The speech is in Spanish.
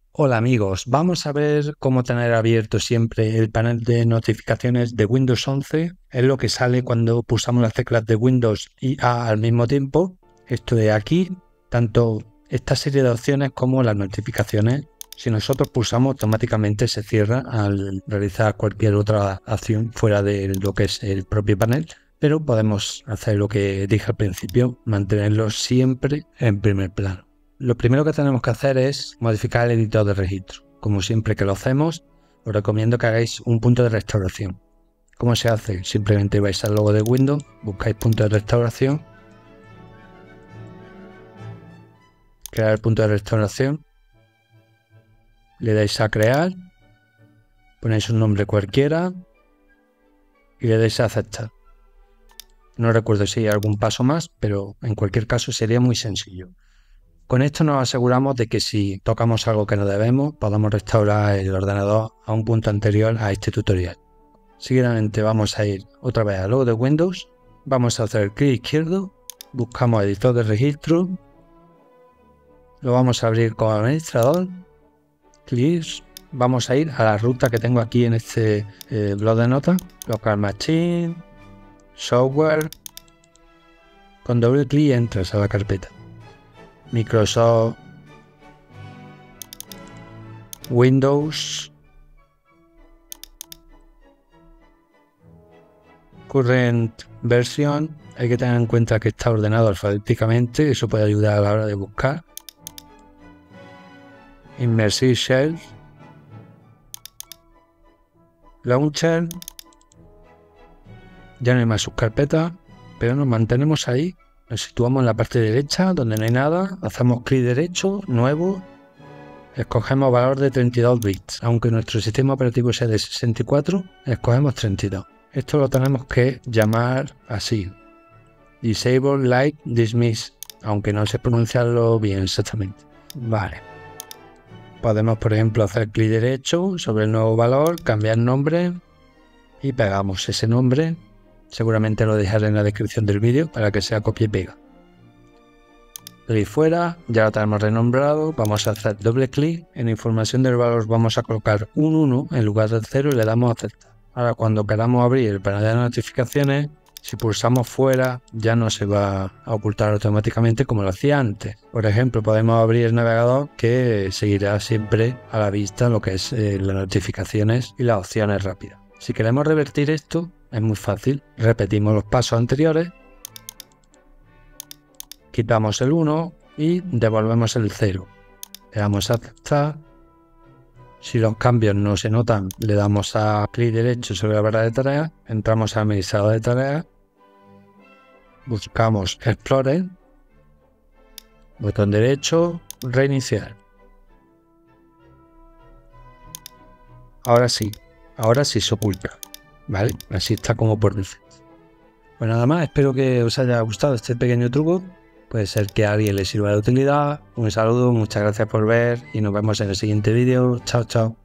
Hola amigos, vamos a ver cómo tener abierto siempre el panel de notificaciones de Windows 11. Es lo que sale cuando pulsamos las teclas de Windows y A al mismo tiempo. Esto de aquí, tanto esta serie de opciones como las notificaciones. Si nosotros pulsamos, automáticamente se cierra al realizar cualquier otra acción fuera de lo que es el propio panel. Pero podemos hacer lo que dije al principio, mantenerlo siempre en primer plano. Lo primero que tenemos que hacer es modificar el editor de registro. Como siempre que lo hacemos, os recomiendo que hagáis un punto de restauración. ¿Cómo se hace? Simplemente vais al logo de Windows, buscáis punto de restauración, crear el punto de restauración, le dais a crear, ponéis un nombre cualquiera y le dais a aceptar. No recuerdo si hay algún paso más, pero en cualquier caso sería muy sencillo. Con esto nos aseguramos de que si tocamos algo que no debemos, podamos restaurar el ordenador a un punto anterior a este tutorial. Seguidamente vamos a ir otra vez al logo de Windows, vamos a hacer clic izquierdo, buscamos editor de registro, lo vamos a abrir como administrador, clic, vamos a ir a la ruta que tengo aquí en este blog de notas, local machine, software, con doble clic entras a la carpeta. Microsoft, Windows, Current Version. Hay que tener en cuenta que está ordenado alfabéticamente, eso puede ayudar a la hora de buscar. Immersive Shell, Launcher, ya no hay más subcarpetas, pero nos mantenemos ahí. Nos situamos en la parte derecha donde no hay nada, hacemos clic derecho, nuevo, escogemos valor de 32 bits, aunque nuestro sistema operativo sea de 64, escogemos 32. Esto lo tenemos que llamar así, Disable Like Dismiss, aunque no sé pronunciarlo bien exactamente. Vale. Podemos, por ejemplo, hacer clic derecho sobre el nuevo valor, cambiar nombre y pegamos ese nombre. Seguramente lo dejaré en la descripción del vídeo para que sea copia y pega. Clic fuera, ya lo tenemos renombrado, vamos a hacer doble clic, en información del valor vamos a colocar un 1 en lugar del 0 y le damos a aceptar. Ahora cuando queramos abrir el panel de notificaciones, si pulsamos fuera ya no se va a ocultar automáticamente como lo hacía antes. Por ejemplo, podemos abrir el navegador que seguirá siempre a la vista lo que es las notificaciones y las opciones rápidas. Si queremos revertir esto, es muy fácil. Repetimos los pasos anteriores, quitamos el 1 y devolvemos el 0. Le damos a aceptar. Si los cambios no se notan, le damos a clic derecho sobre la barra de tareas, entramos al administrador de tareas, buscamos Explorer, botón derecho, reiniciar. Ahora sí se oculta, ¿vale? Así está como por defecto. Pues nada más, espero que os haya gustado este pequeño truco. Puede ser que a alguien le sirva de utilidad. Un saludo, muchas gracias por ver y nos vemos en el siguiente vídeo. Chao, chao.